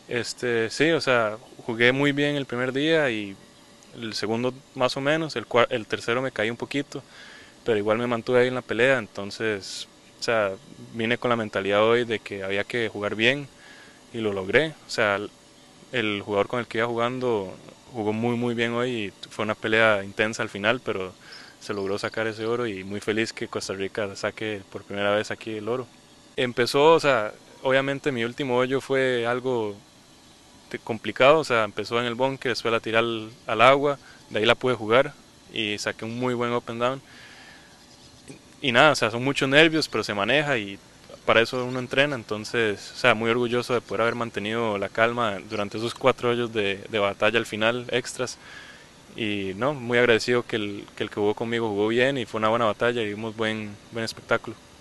Sí, o sea, jugué muy bien el primer día y el segundo más o menos, el tercero me caí un poquito, pero igual me mantuve ahí en la pelea, entonces, o sea, vine con la mentalidad hoy de que había que jugar bien y lo logré. O sea, el jugador con el que iba jugando jugó muy bien hoy y fue una pelea intensa al final, pero se logró sacar ese oro y muy feliz que Costa Rica saque por primera vez aquí el oro. Empezó, o sea, obviamente mi último hoyo fue algo complicado, o sea, empezó en el bunker, después la tiré al agua, de ahí la pude jugar y saqué un muy buen up and down. Y nada, o sea, son muchos nervios, pero se maneja y para eso uno entrena, entonces, o sea, muy orgulloso de poder haber mantenido la calma durante esos 4 hoyos de batalla al final, extras, y no, muy agradecido que el que jugó conmigo jugó bien y fue una buena batalla y dimos buen espectáculo.